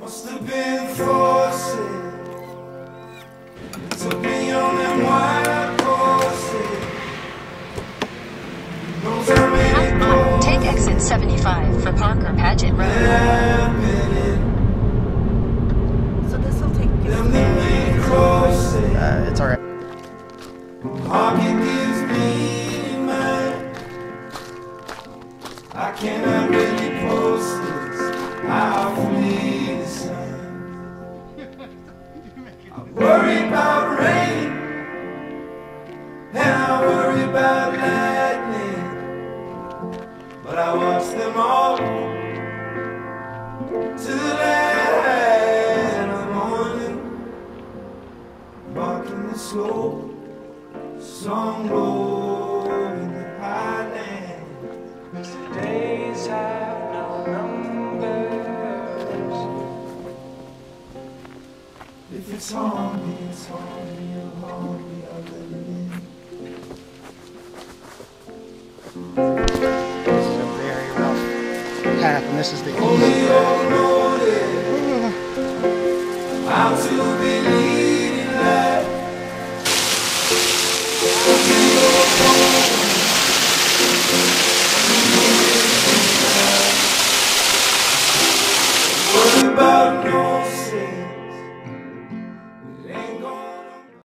Must have been forced. Took me on them wild courses. Knows how many doors. Take exit 75 for Parker Paget Road. So this will take you. It's alright. Pocket gives me mine. I cannot really post this. How flee the sun. I worry about rain, and I worry about lightning, but I watch them all till the light of the morning, walking the slope. Song roll in the highland. Days have no numbers. If it's on me, it's on me, you'll on me, I'll let it in. This is a very rough path, and this is the Only easy you'll know it. How to believe.